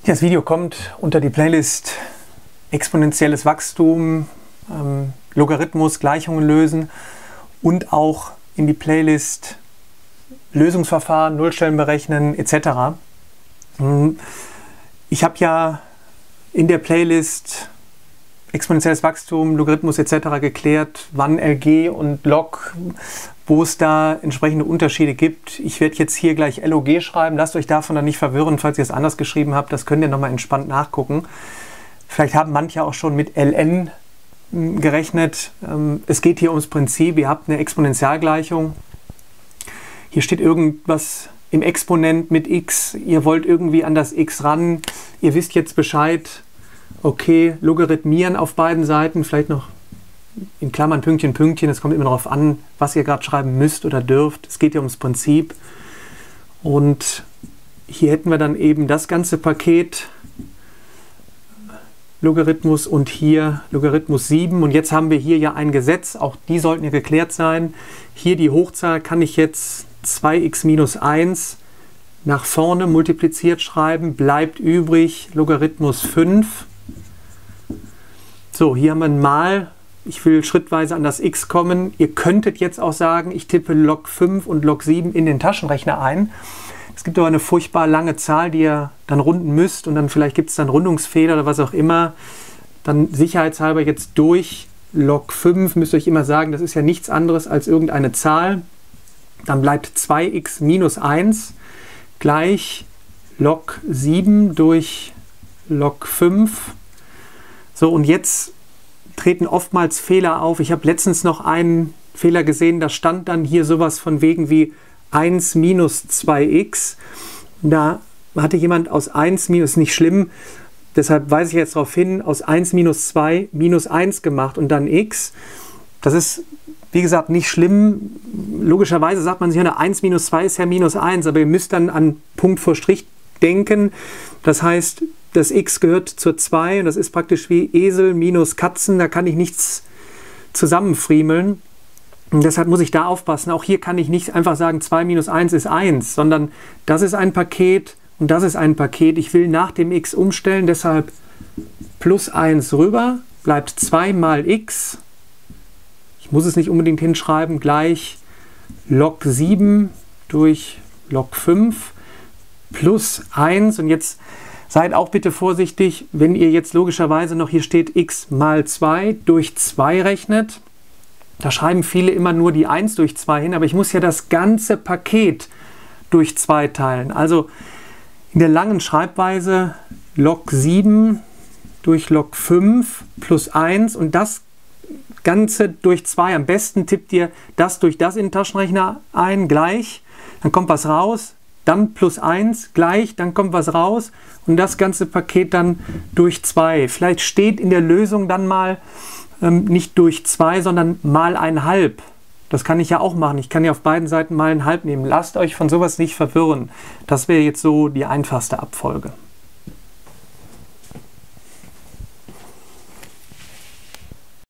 Das Video kommt unter die Playlist Exponentielles Wachstum, Logarithmus, Gleichungen lösen und auch in die Playlist Lösungsverfahren, Nullstellen berechnen etc. Ich habe ja in der Playlist Exponentielles Wachstum, Logarithmus etc. geklärt, wann LG und Log, wo es da entsprechende Unterschiede gibt. Ich werde jetzt hier gleich LOG schreiben, lasst euch davon dann nicht verwirren, falls ihr es anders geschrieben habt, das könnt ihr nochmal entspannt nachgucken. Vielleicht haben manche auch schon mit LN gerechnet. Es geht hier ums Prinzip, ihr habt eine Exponentialgleichung. Hier steht irgendwas im Exponent mit x, ihr wollt irgendwie an das x ran, ihr wisst jetzt Bescheid, okay, logarithmieren auf beiden Seiten, vielleicht noch in Klammern Pünktchen, Pünktchen, es kommt immer darauf an, was ihr gerade schreiben müsst oder dürft. Es geht ja ums Prinzip. Und hier hätten wir dann eben das ganze Paket Logarithmus und hier Logarithmus 7. Und jetzt haben wir hier ja ein Gesetz, auch die sollten ja geklärt sein. Hier die Hochzahl kann ich jetzt 2x minus 1 nach vorne multipliziert schreiben, bleibt übrig Logarithmus 5. So, hier haben wir ein Mal. Ich will schrittweise an das x kommen. Ihr könntet jetzt auch sagen, ich tippe Log 5 und Log 7 in den Taschenrechner ein. Es gibt aber eine furchtbar lange Zahl, die ihr dann runden müsst und dann vielleicht gibt es dann Rundungsfehler oder was auch immer. Dann sicherheitshalber jetzt durch Log 5 müsst ihr euch immer sagen, das ist ja nichts anderes als irgendeine Zahl. Dann bleibt 2x minus 1 gleich Log 7 durch Log 5. So, und jetzt treten oftmals Fehler auf. Ich habe letztens noch einen Fehler gesehen, da stand dann hier sowas von wegen wie 1 minus 2x. Da hatte jemand aus 1 minus, nicht schlimm, deshalb weise ich jetzt darauf hin, aus 1 minus 2 minus 1 gemacht und dann x. Das ist, wie gesagt, nicht schlimm. Logischerweise sagt man sich, 1 minus 2 ist ja minus 1, aber ihr müsst dann an Punkt vor Strich denken. Das heißt, das x gehört zur 2 und das ist praktisch wie Esel minus Katzen, da kann ich nichts zusammenfriemeln. Und deshalb muss ich da aufpassen. Auch hier kann ich nicht einfach sagen, 2 minus 1 ist 1, sondern das ist ein Paket und das ist ein Paket. Ich will nach dem x umstellen, deshalb plus 1 rüber, bleibt 2 mal x. Ich muss es nicht unbedingt hinschreiben, gleich Log 7 durch Log 5 plus 1. Und jetzt seid auch bitte vorsichtig, wenn ihr jetzt logischerweise noch hier steht x mal 2 durch 2 rechnet. Da schreiben viele immer nur die 1 durch 2 hin, aber ich muss ja das ganze Paket durch 2 teilen. Also in der langen Schreibweise Log 7 durch Log 5 plus 1 und das Ganze durch 2. Am besten tippt ihr das durch das in den Taschenrechner ein, gleich, dann kommt was raus. Dann plus 1 gleich, dann kommt was raus und das ganze Paket dann durch 2. Vielleicht steht in der Lösung dann mal nicht durch 2, sondern mal 1,5. Das kann ich ja auch machen. Ich kann ja auf beiden Seiten mal 1,5 nehmen. Lasst euch von sowas nicht verwirren. Das wäre jetzt so die einfachste Abfolge.